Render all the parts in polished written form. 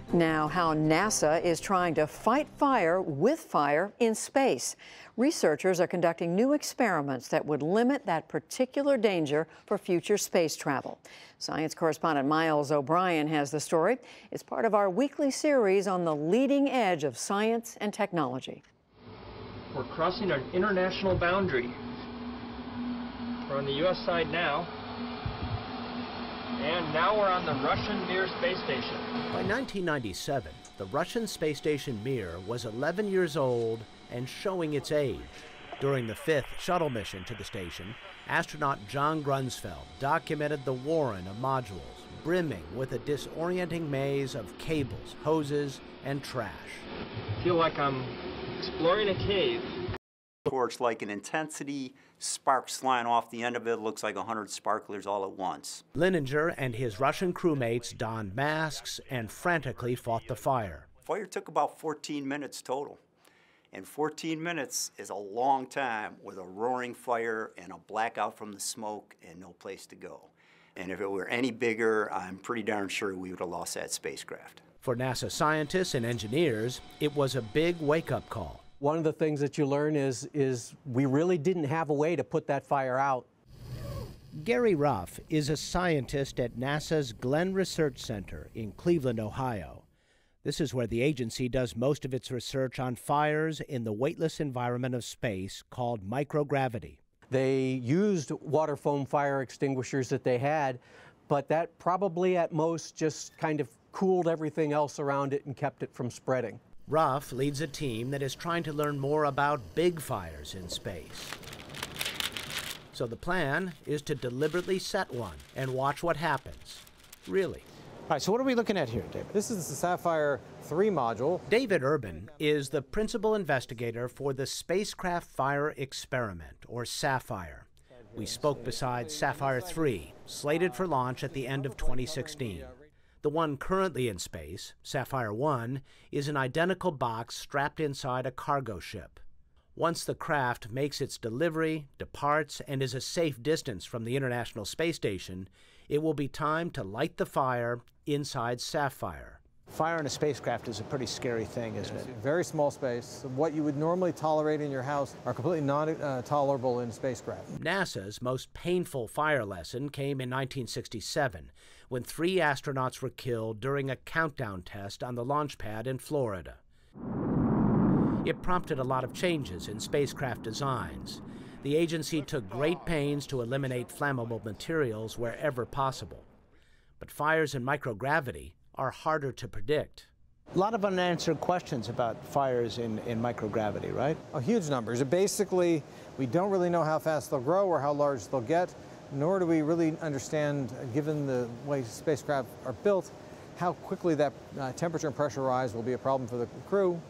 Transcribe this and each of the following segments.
Now, how NASA is trying to fight fire with fire in space. Researchers are conducting new experiments that would limit that particular danger for future space travel. Science correspondent Miles O'Brien has the story. It's part of our weekly series on the leading edge of science and technology. We're crossing an international boundary. We're on the U.S. side now. And now we're on the Russian Mir space station. By 1997, the Russian space station Mir was 11 years old and showing its age. During the 5th shuttle mission to the station, astronaut John Grunsfeld documented the warren of modules, brimming with a disorienting maze of cables, hoses, and trash. I feel like I'm exploring a cave. Torch like an intensity, sparks flying off the end of it, looks like 100 sparklers all at once. Lininger and his Russian crewmates donned masks and frantically fought the fire. Fire took about 14 minutes total. And 14 minutes is a long time with a roaring fire and a blackout from the smoke and no place to go. And if it were any bigger, I'm pretty darn sure we would have lost that spacecraft. For NASA scientists and engineers, it was a big wake-up call. One of the things that you learn is we really didn't have a way to put that fire out. Gary Ruff is a scientist at NASA's Glenn Research Center in Cleveland, Ohio. This is where the agency does most of its research on fires in the weightless environment of space called microgravity. They used water foam fire extinguishers that they had, but that probably at most just kind of cooled everything else around it and kept it from spreading. Ruff leads a team that is trying to learn more about big fires in space. So the plan is to deliberately set one and watch what happens. Really. All right, so what are we looking at here, David? This is the Sapphire 3 module. David Urban is the principal investigator for the Spacecraft Fire Experiment, or SAPPHIRE. We spoke beside Sapphire 3, slated for launch at the end of 2016. The one currently in space, Sapphire 1, is an identical box strapped inside a cargo ship. Once the craft makes its delivery, departs, and is a safe distance from the International Space Station, it will be time to light the fire inside Sapphire. Fire in a spacecraft is a pretty scary thing, isn't it? Very small space. What you would normally tolerate in your house are completely non-tolerable in a spacecraft. NASA's most painful fire lesson came in 1967, when 3 astronauts were killed during a countdown test on the launch pad in Florida. It prompted a lot of changes in spacecraft designs. The agency took great pains to eliminate flammable materials wherever possible. But fires in microgravity are harder to predict. A lot of unanswered questions about fires in microgravity, right? Oh, huge numbers. Basically, we don't really know how fast they'll grow or how large they'll get, nor do we really understand, given the way spacecraft are built, how quickly that temperature and pressure rise will be a problem for the crew.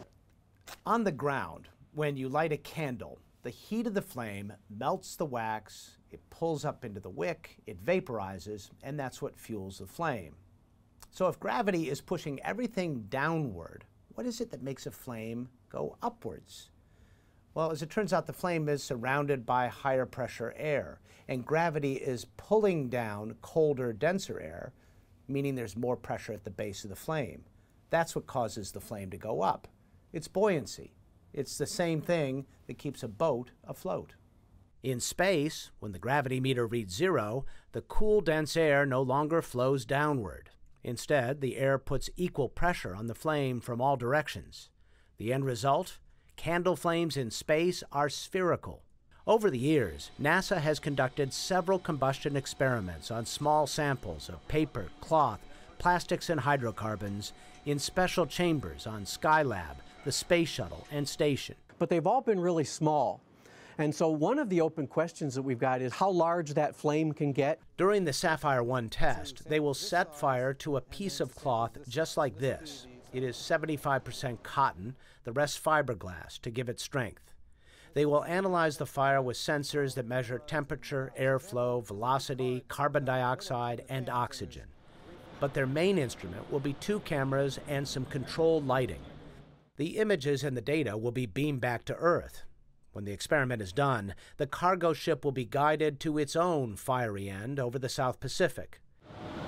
On the ground, when you light a candle, the heat of the flame melts the wax, it pulls up into the wick, it vaporizes, and that's what fuels the flame. So if gravity is pushing everything downward, what is it that makes a flame go upwards? Well, as it turns out, the flame is surrounded by higher pressure air, and gravity is pulling down colder, denser air, meaning there's more pressure at the base of the flame. That's what causes the flame to go up. It's buoyancy. It's the same thing that keeps a boat afloat. In space, when the gravity meter reads 0, the cool, dense air no longer flows downward. Instead, the air puts equal pressure on the flame from all directions. The end result? Candle flames in space are spherical. Over the years, NASA has conducted several combustion experiments on small samples of paper, cloth, plastics, and hydrocarbons in special chambers on Skylab, the Space Shuttle, and Station. But they've all been really small. And so one of the open questions that we've got is how large that flame can get. During the Sapphire 1 test, they will set fire to a piece of cloth just like this. It is 75% cotton, the rest fiberglass, to give it strength. They will analyze the fire with sensors that measure temperature, airflow, velocity, carbon dioxide, and oxygen. But their main instrument will be 2 cameras and some controlled lighting. The images and the data will be beamed back to Earth. When the experiment is done, the cargo ship will be guided to its own fiery end over the South Pacific.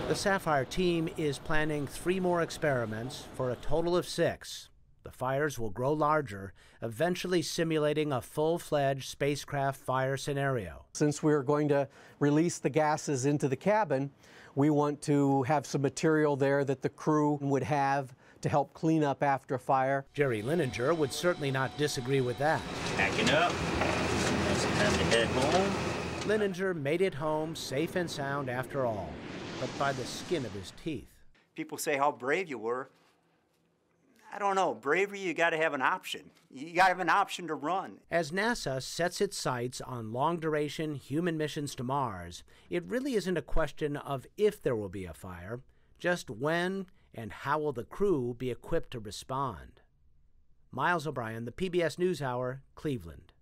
The Sapphire team is planning 3 more experiments for a total of 6. The fires will grow larger, eventually simulating a full-fledged spacecraft fire scenario. Since we're going to release the gases into the cabin, we want to have some material there that the crew would have to help clean up after a fire. Jerry Lininger would certainly not disagree with that. Packing up. It's time to head home. Lininger made it home safe and sound after all, but by the skin of his teeth. People say how brave you were. I don't know. Bravery, you got to have an option. You got to have an option to run. As NASA sets its sights on long-duration human missions to Mars, it really isn't a question of if there will be a fire, just when and how will the crew be equipped to respond. Miles O'Brien, the PBS NewsHour, Cleveland.